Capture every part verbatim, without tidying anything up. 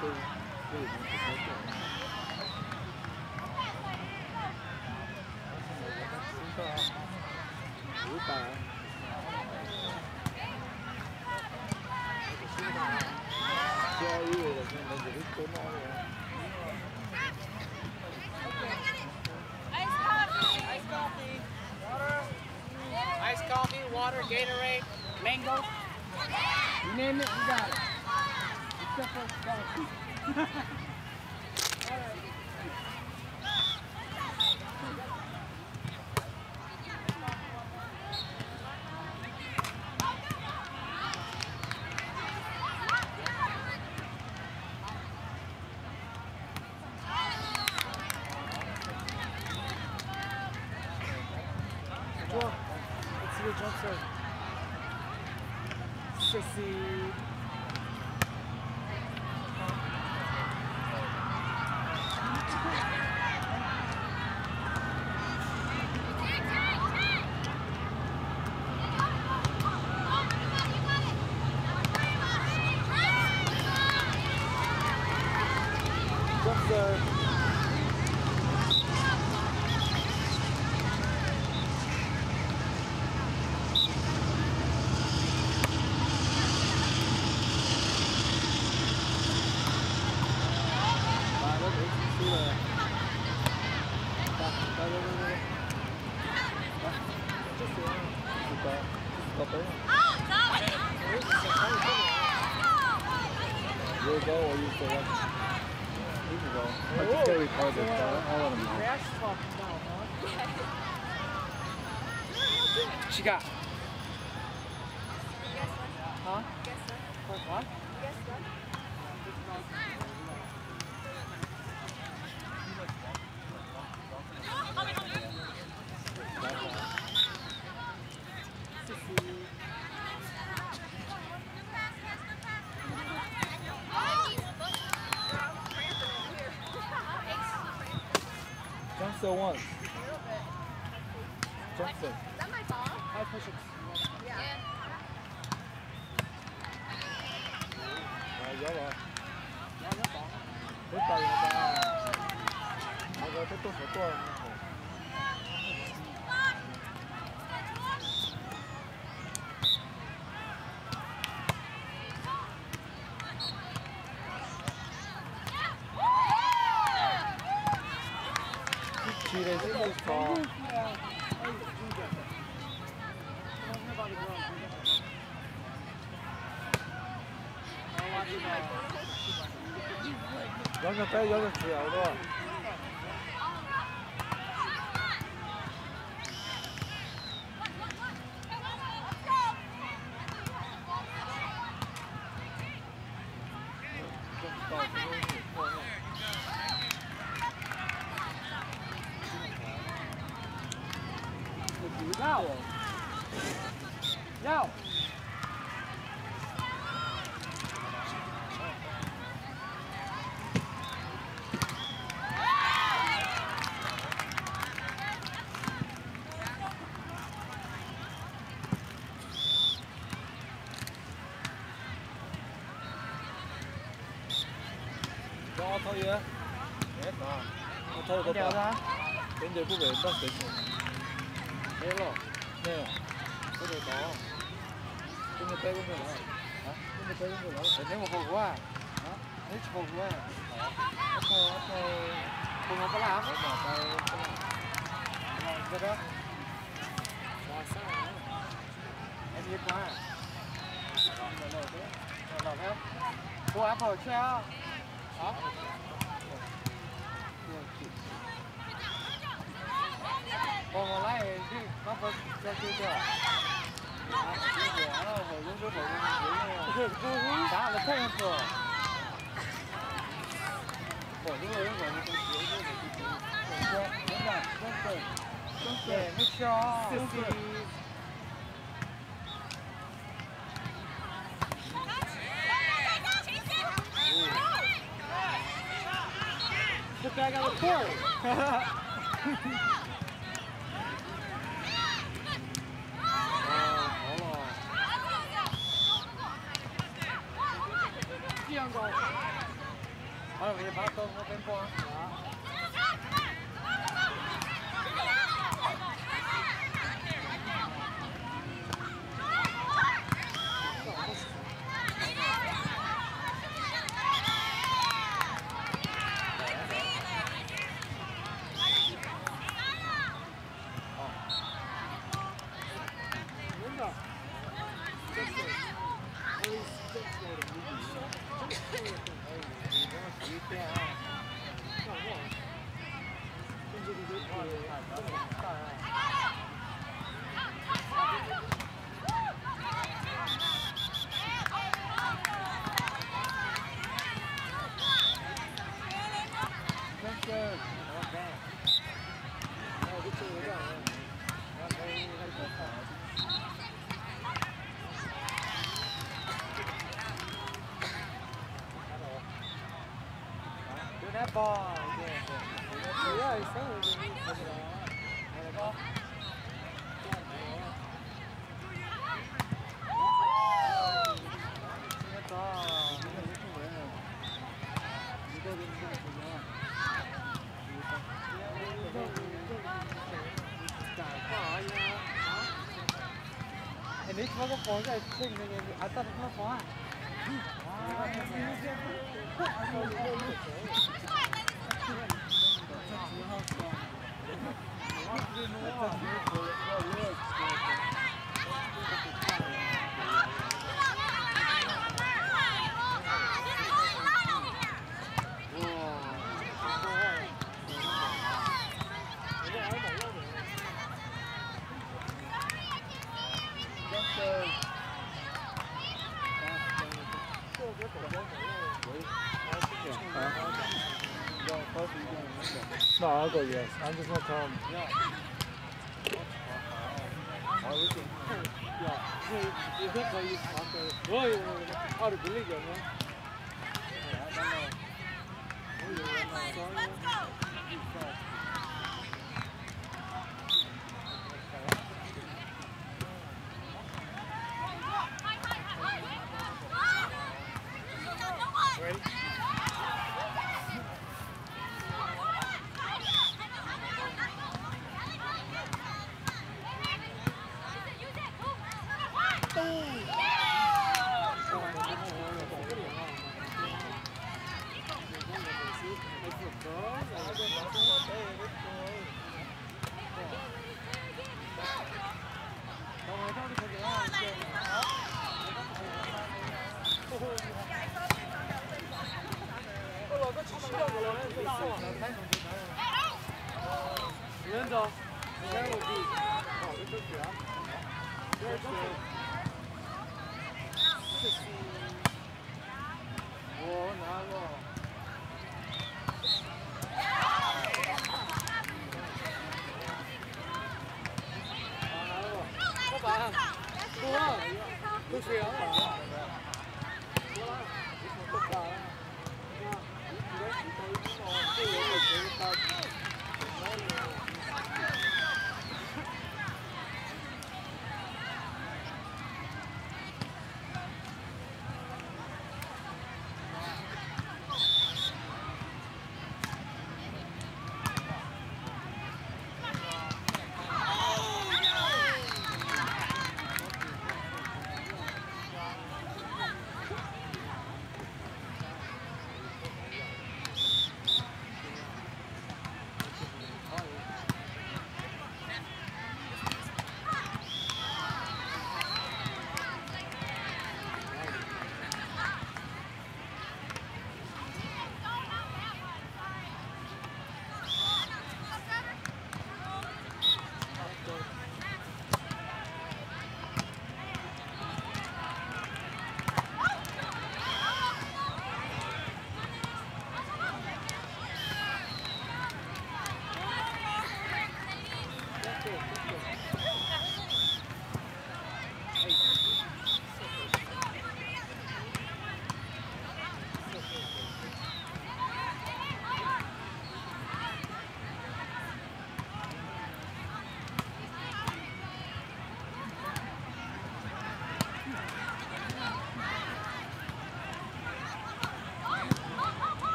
对，对，你不太懂。知道啊，五百。交易的，现在就是多那个。 Ice coffee, ice coffee, water, ice coffee, water, Gatorade, mango. You name it, we got it. Except for coffee. Let's see the jump serve. Sissy. Jump serve. You'll go or you stay up? You can go. I just gotta record this, so I want to know. Trash talking now, huh? She got. Huh? For what? Jump still once. Jump still. Is that my ball? High push-ups. Yeah. 아, 여봐. 됐다, 여봐. 내가 또또 또 하는 거. 길에 쓰고 영역 빼, 영역 주야, 이거. Now. Now. Cho thôi vậy? Hết mà. Thôi có ra. Đến giờ cũng về bắt đến rồi. Thế rồi. Nè. Cái này có. Cái này tay cũng được. Hả? Cái này tay cũng được. Để nếu mà khổ quá. Hả? Nếu khổ quá. Thôi, thôi. Cùng nó có làm. Để mà tay. Cái đó. Rồi sao rồi? Em biết quá. Rồi rồi thế. Rồi rồi thế. Cô áp hồi chưa? Hả? Còn còn lại thì nó phải cho chưa chưa? Nó hồi lúc trước hồi đá là không rồi. Hồi lúc đấy rồi nó cũng thiếu rồi. Đúng rồi, đúng rồi. Đúng rồi, mới cho. Đúng rồi. Look, I got a four. 可能你拍到我邊波啊？Ball, yeah, yeah, it's so ball. And this was a phone that thing I thought it was fun. No, I'll go yes. I'm just gonna tell him. Yeah. Yeah. You think you after? Boy, how to believe it, man? Let's go. Ready?原走，先我弟，好，这是啊，这是，这是，我拿了。老板，多了，都水了。多了，不打了。你来洗头衣服，这个我谁打？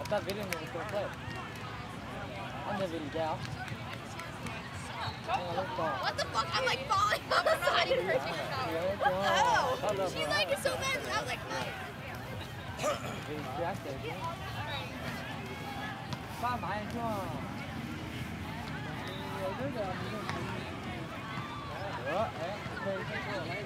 thought video was going to play. I'm the video gal. What the fuck? I'm like falling on the side and hurting myself. What the hell? She's like, it's so bad. And I was like, no. Ba mãi chưa? Nhiều thứ giờ mình được. Đó, đấy, đây cái chỗ này.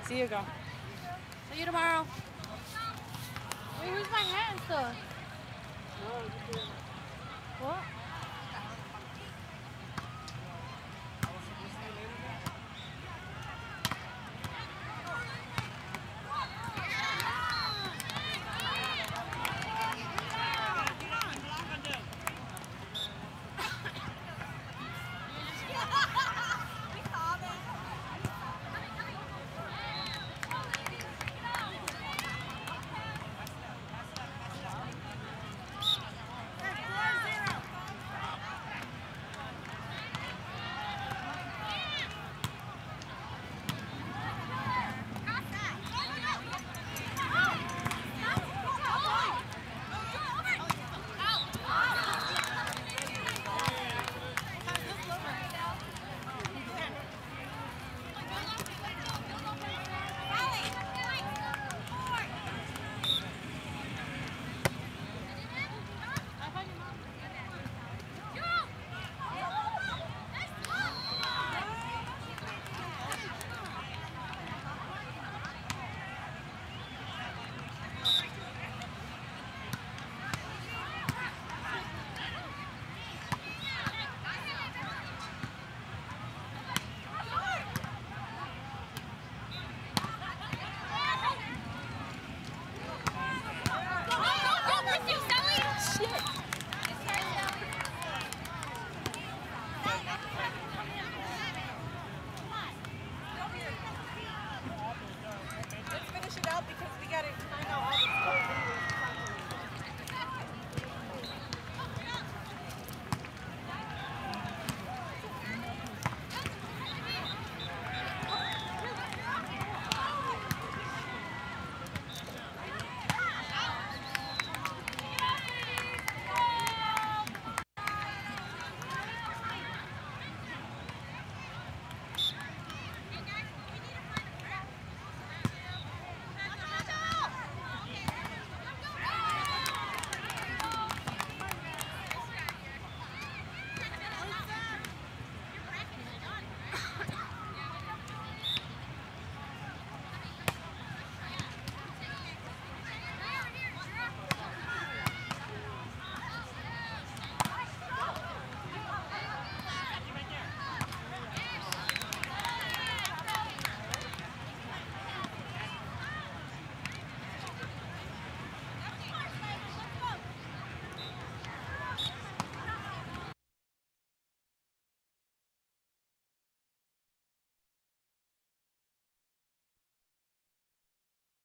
See you, girl. See you tomorrow. Wait, where's my hat and stuff?